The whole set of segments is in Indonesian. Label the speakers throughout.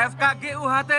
Speaker 1: FKG UHT.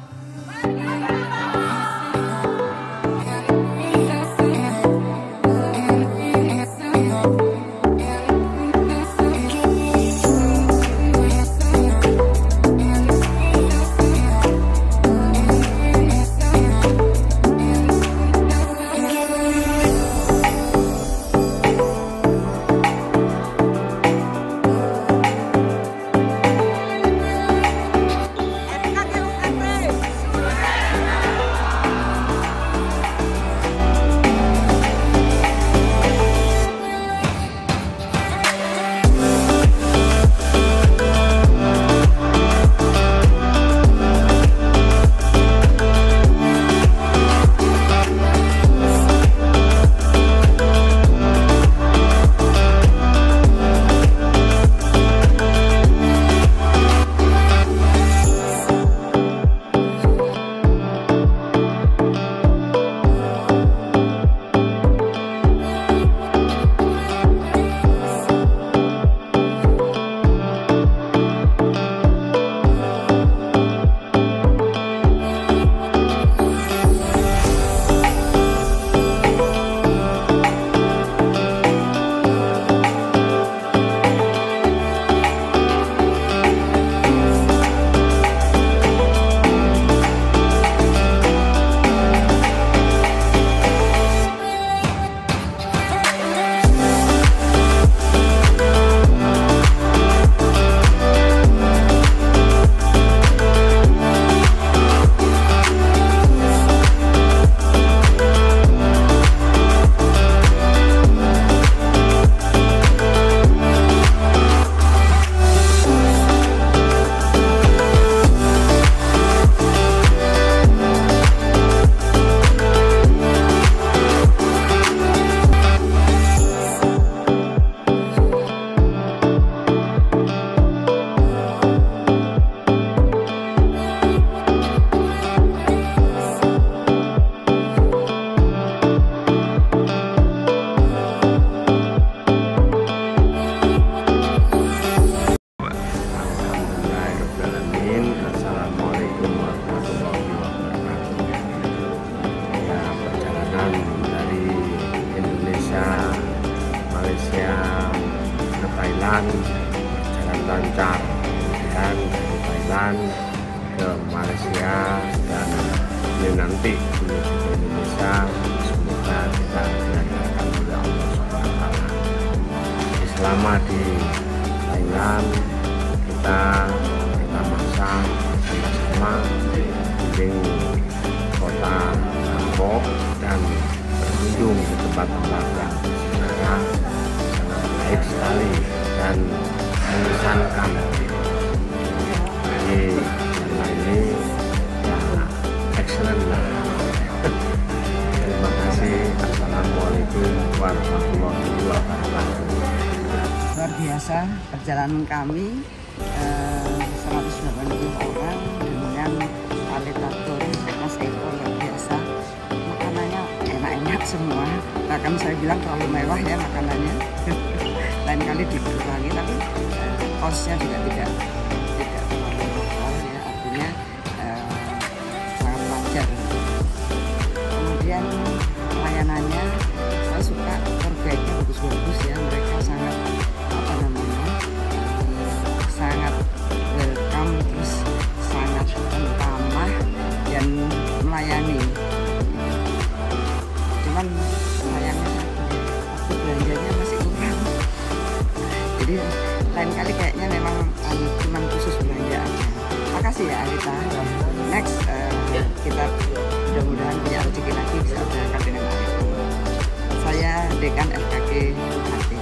Speaker 1: Berjalan lancar, kemudian dari Thailand ke Malaysia dan ini nanti menuju ke Indonesia. Semoga kita dilancarkan oleh Allah SWT. Selama di Thailand kita masa sama-sama keliling kota Bangkok dan berkunjung ke tempat-tempat yang sangat baik sekali dan mengesankan. Jadi ini ya excellent lah. Terima kasih. Assalamualaikum warahmatullahi wabarakatuh.
Speaker 2: Luar biasa perjalanan kami 180 orang dengan alitator Mas Eko, luar biasa. Makanannya enak-enak semua. Bahkan saya bilang terlalu mewah ya makanannya. Lain kali dikurangi, tapi kosnya juga tidak terlalu mahal ya, artinya sangat wajar. Kemudian pelayanannya saya suka, tour guide-nya bagus-bagus ya, mereka sangat sangat welcome, terus sangat ramah dan melayani. Cuman sayangnya waktu belanjanya masih kurang. Jadi lain kali kayaknya memang cuma khusus belanja aja. Makasih ya Alita. Next kita mudah-mudahan punya rezeki lagi bisa berangkat dengan Alita. Saya Dekan FKG UHT.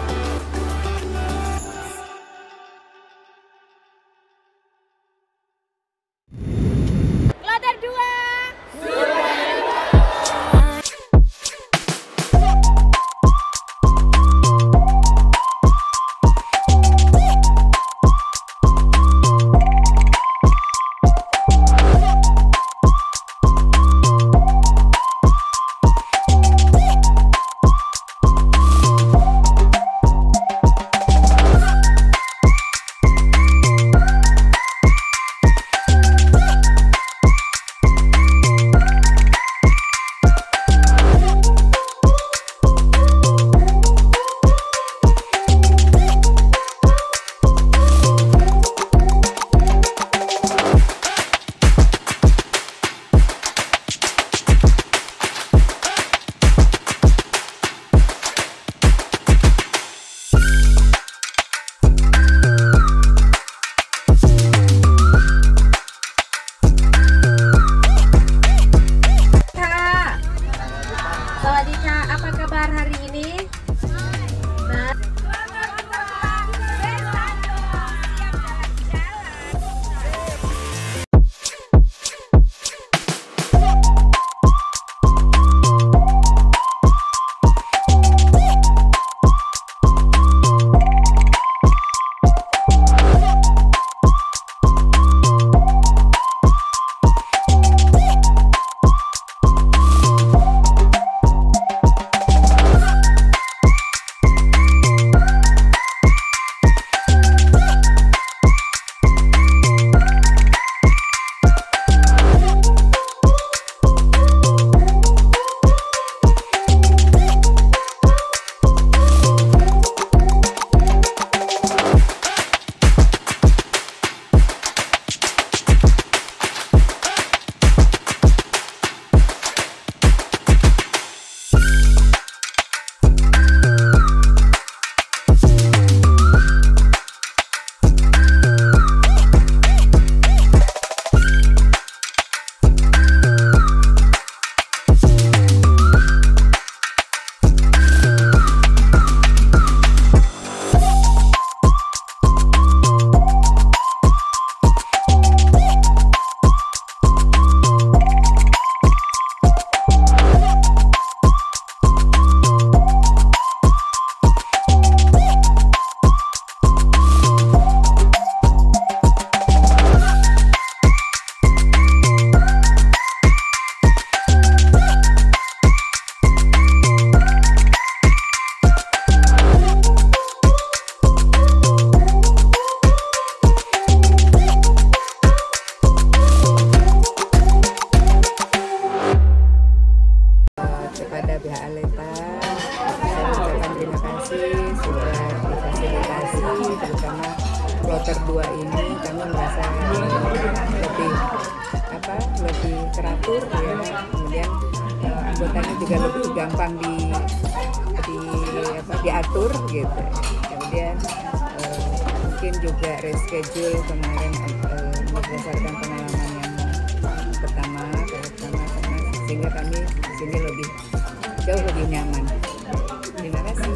Speaker 3: lebih teratur ya, kemudian anggotanya juga lebih gampang diatur gitu. Kemudian mungkin juga reschedule kemarin berdasarkan pengalaman yang pertama sehingga kami di sini jauh lebih nyaman. Terima kasih.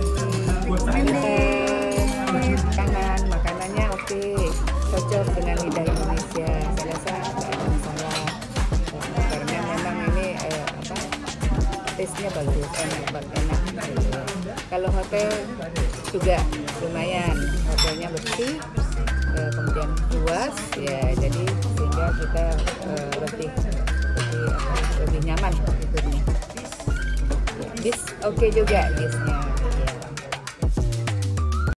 Speaker 3: Kanan makanannya oke, cocok dengan lidah Indonesia. Saya rasa tidak ada masalah karena memang ini taste-nya bagus, enak. Kalau hotel juga lumayan, hotelnya bersih, kemudian luas ya, jadi sehingga kita lebih nyaman tidurnya. Bis oke juga bisnya.